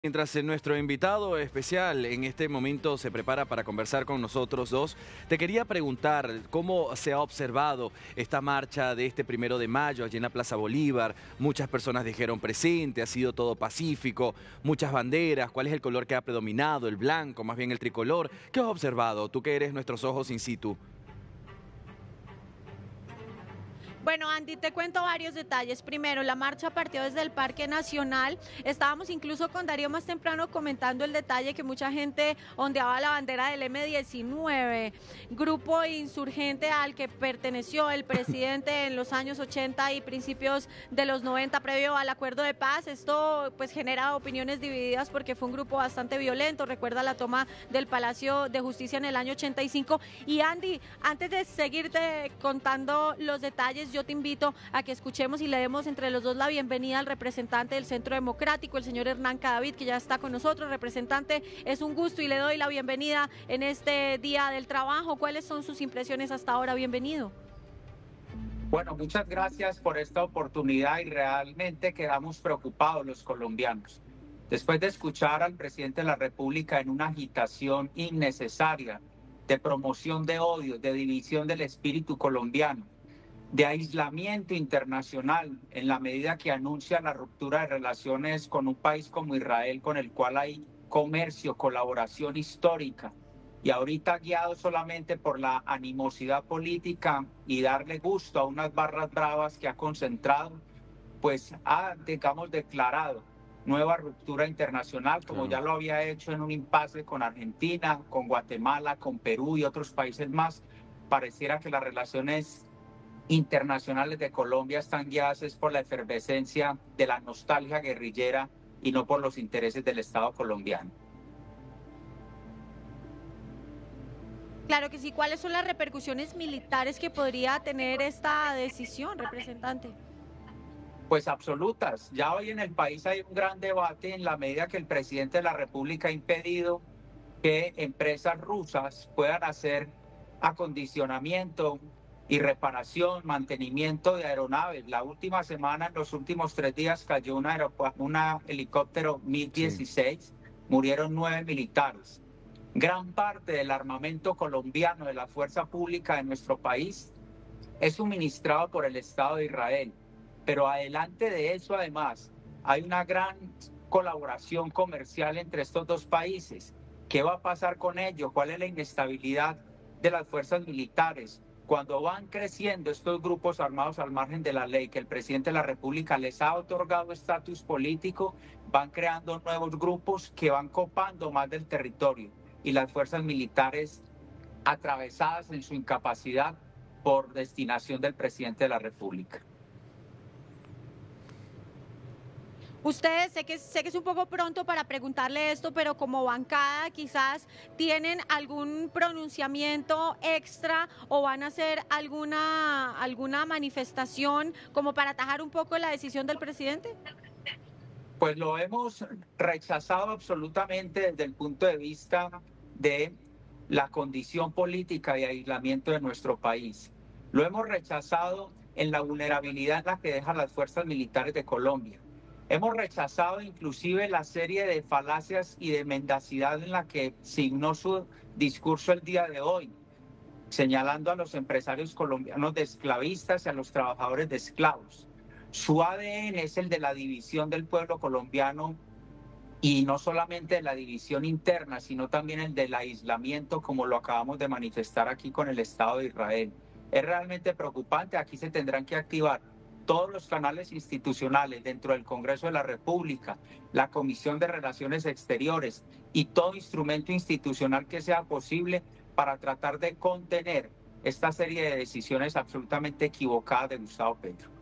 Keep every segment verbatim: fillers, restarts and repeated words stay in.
Mientras eh, nuestro invitado especial en este momento se prepara para conversar con nosotros dos, te quería preguntar cómo se ha observado esta marcha de este primero de mayo allí en la Plaza Bolívar. Muchas personas dijeron presente, ha sido todo pacífico, muchas banderas. ¿Cuál es el color que ha predominado? ¿El blanco, más bien el tricolor? ¿Qué has observado, tú que eres nuestros ojos in situ? Bueno, Andy, te cuento varios detalles. Primero, la marcha partió desde el Parque Nacional. Estábamos incluso con Darío más temprano comentando el detalle que mucha gente ondeaba la bandera del eme diecinueve, grupo insurgente al que perteneció el presidente en los años ochenta y principios de los noventa previo al acuerdo de paz. Esto pues genera opiniones divididas porque fue un grupo bastante violento. Recuerda la toma del Palacio de Justicia en el año ochenta y cinco. Y Andy, antes de seguirte contando los detalles, yo te invito a que escuchemos y le demos entre los dos la bienvenida al representante del Centro Democrático, el señor Hernán Cadavid, que ya está con nosotros. Representante, es un gusto y le doy la bienvenida en este día del trabajo. ¿Cuáles son sus impresiones hasta ahora? Bienvenido. Bueno, muchas gracias por esta oportunidad y realmente quedamos preocupados los colombianos. Después de escuchar al presidente de la República en una agitación innecesaria de promoción de odio, de división del espíritu colombiano, de aislamiento internacional en la medida que anuncia la ruptura de relaciones con un país como Israel, con el cual hay comercio, colaboración histórica, y ahorita guiado solamente por la animosidad política y darle gusto a unas barras bravas que ha concentrado, pues ha, digamos, declarado nueva ruptura internacional, como Claro. ya lo había hecho en un impasse con Argentina, con Guatemala, con Perú y otros países más. Pareciera que las relaciones internacionales de Colombia están guiadas es por la efervescencia de la nostalgia guerrillera y no por los intereses del Estado colombiano. Claro que sí. ¿Cuáles son las repercusiones militares que podría tener esta decisión, representante? Pues absolutas. Ya hoy en el país hay un gran debate en la medida que el presidente de la República ha impedido que empresas rusas puedan hacer acondicionamiento y reparación, mantenimiento de aeronaves. La última semana, en los últimos tres días, cayó una, una helicóptero MiG Sí. dieciséis, murieron nueve militares. Gran parte del armamento colombiano de la fuerza pública de nuestro país es suministrado por el Estado de Israel. Pero adelante de eso, además, hay una gran colaboración comercial entre estos dos países. ¿Qué va a pasar con ello? ¿Cuál es la inestabilidad de las fuerzas militares? Cuando van creciendo estos grupos armados al margen de la ley, que el presidente de la República les ha otorgado estatus político, van creando nuevos grupos que van copando más del territorio. Y las fuerzas militares, atravesadas en su incapacidad por destinación del presidente de la República. Ustedes, sé que, sé que es un poco pronto para preguntarle esto, pero como bancada quizás tienen algún pronunciamiento extra o van a hacer alguna, alguna manifestación como para atajar un poco la decisión del presidente. Pues lo hemos rechazado absolutamente desde el punto de vista de la condición política y aislamiento de nuestro país. Lo hemos rechazado en la vulnerabilidad en la que dejan las fuerzas militares de Colombia. Hemos rechazado inclusive la serie de falacias y de mendacidad en la que signó su discurso el día de hoy, señalando a los empresarios colombianos de esclavistas y a los trabajadores de esclavos. Su A D N es el de la división del pueblo colombiano y no solamente de la división interna, sino también el del aislamiento, como lo acabamos de manifestar aquí con el Estado de Israel. Es realmente preocupante. Aquí se tendrán que activar todos los canales institucionales dentro del Congreso de la República, la Comisión de Relaciones Exteriores y todo instrumento institucional que sea posible para tratar de contener esta serie de decisiones absolutamente equivocadas de Gustavo Petro.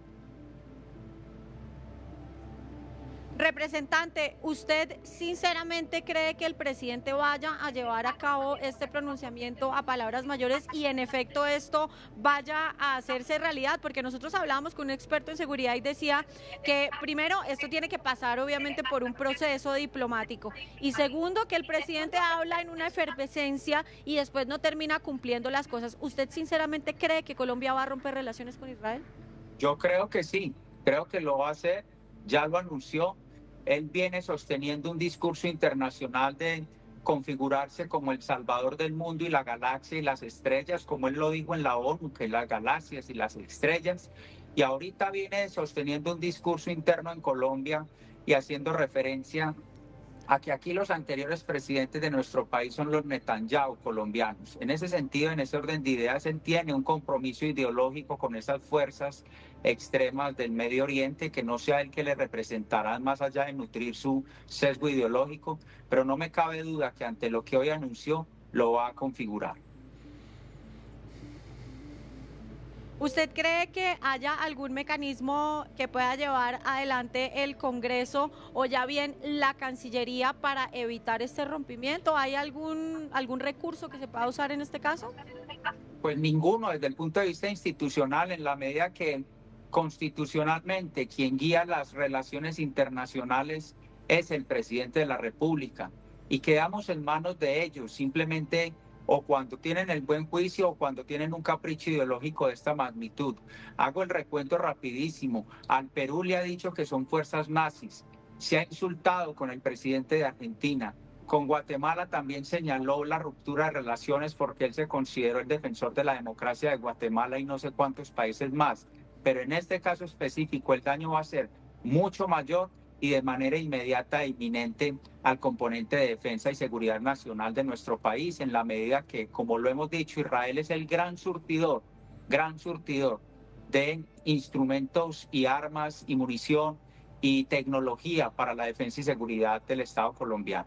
Representante, ¿usted sinceramente cree que el presidente vaya a llevar a cabo este pronunciamiento a palabras mayores y en efecto esto vaya a hacerse realidad? Porque nosotros hablábamos con un experto en seguridad y decía que primero esto tiene que pasar obviamente por un proceso diplomático y segundo que el presidente habla en una efervescencia y después no termina cumpliendo las cosas. ¿Usted sinceramente cree que Colombia va a romper relaciones con Israel? Yo creo que sí, creo que lo va a hacer, ya lo anunció. Él viene sosteniendo un discurso internacional de configurarse como el salvador del mundo y la galaxia y las estrellas, como él lo dijo en la ONU, que las galaxias y las estrellas. Y ahorita viene sosteniendo un discurso interno en Colombia y haciendo referencia a que aquí los anteriores presidentes de nuestro país son los Netanyahu colombianos. En ese sentido, en ese orden de ideas, él tiene un compromiso ideológico con esas fuerzas extremas del Medio Oriente, que no sea él que le representarán más allá de nutrir su sesgo ideológico, pero no me cabe duda que ante lo que hoy anunció, lo va a configurar. ¿Usted cree que haya algún mecanismo que pueda llevar adelante el Congreso o ya bien la Cancillería para evitar este rompimiento? ¿Hay algún, algún recurso que se pueda usar en este caso? Pues ninguno, desde el punto de vista institucional, en la medida que constitucionalmente quien guía las relaciones internacionales es el presidente de la República y quedamos en manos de ellos, simplemente o cuando tienen el buen juicio o cuando tienen un capricho ideológico de esta magnitud. Hago el recuento rapidísimo. Al Perú le ha dicho que son fuerzas nazis. Se ha insultado con el presidente de Argentina. Con Guatemala también señaló la ruptura de relaciones porque él se consideró el defensor de la democracia de Guatemala y no sé cuántos países más. Pero en este caso específico el daño va a ser mucho mayor y de manera inmediata e inminente al componente de defensa y seguridad nacional de nuestro país, en la medida que, como lo hemos dicho, Israel es el gran surtidor, gran surtidor de instrumentos y armas y munición y tecnología para la defensa y seguridad del Estado colombiano.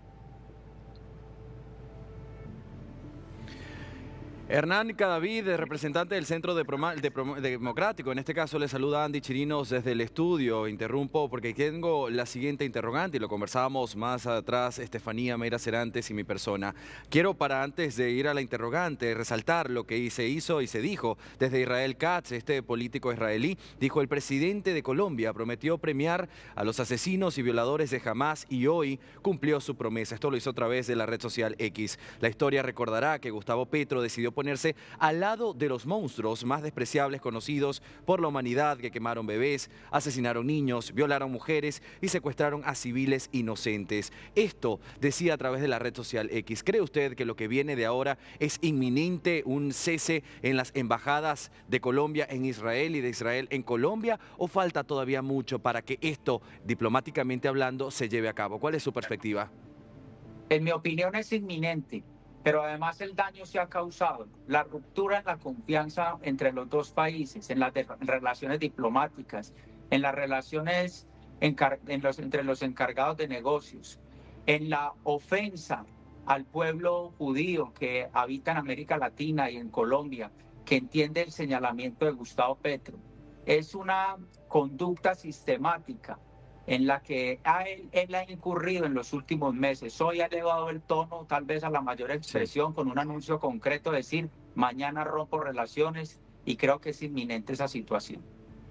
Hernán Cadavid, representante del Centro de Proma, de Proma, Democrático, en este caso le saluda Andy Chirinos desde el estudio. Interrumpo porque tengo la siguiente interrogante y lo conversábamos más atrás, Estefanía Meira Cerantes y mi persona. Quiero, para antes de ir a la interrogante, resaltar lo que se hizo y se dijo desde Israel Katz, este político israelí. Dijo: el presidente de Colombia prometió premiar a los asesinos y violadores de Hamás y hoy cumplió su promesa. Esto lo hizo a través de la red social X. La historia recordará que Gustavo Petro decidió ponerse al lado de los monstruos más despreciables conocidos por la humanidad, que quemaron bebés, asesinaron niños, violaron mujeres y secuestraron a civiles inocentes. Esto decía a través de la red social X. ¿Cree usted que lo que viene de ahora es inminente, un cese en las embajadas de Colombia en Israel y de Israel en Colombia, o falta todavía mucho para que esto, diplomáticamente hablando, se lleve a cabo? ¿Cuál es su perspectiva? En mi opinión es inminente. Pero además el daño se ha causado, la ruptura en la confianza entre los dos países, en las de, en relaciones diplomáticas, en las relaciones encar, en los, entre los encargados de negocios, en la ofensa al pueblo judío que habita en América Latina y en Colombia, que entiende el señalamiento de Gustavo Petro. Es una conducta sistemática en la que él, él ha incurrido en los últimos meses. Hoy ha elevado el tono tal vez a la mayor expresión, sí, con un anuncio concreto, decir mañana rompo relaciones, y creo que es inminente esa situación.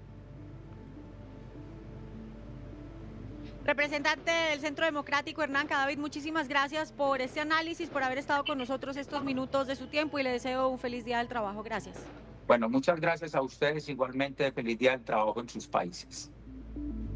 Representante del Centro Democrático, Hernán Cadavid, muchísimas gracias por este análisis, por haber estado con nosotros estos minutos de su tiempo y le deseo un feliz día del trabajo. Gracias. Bueno, muchas gracias a ustedes, igualmente feliz día del trabajo en sus países.